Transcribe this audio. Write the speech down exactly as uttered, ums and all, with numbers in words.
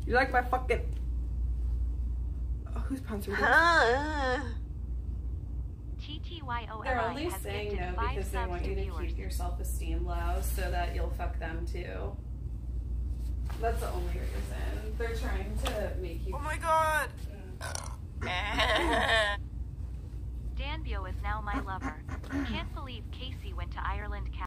You like my fucking... Oh, who's sponsoring this? They're only saying no because they want you to keep your self-esteem low so that you'll fuck them too. That's the only reason. They're trying to make you... Oh my god! Danbio is now my lover. Can't believe Casey went to Ireland.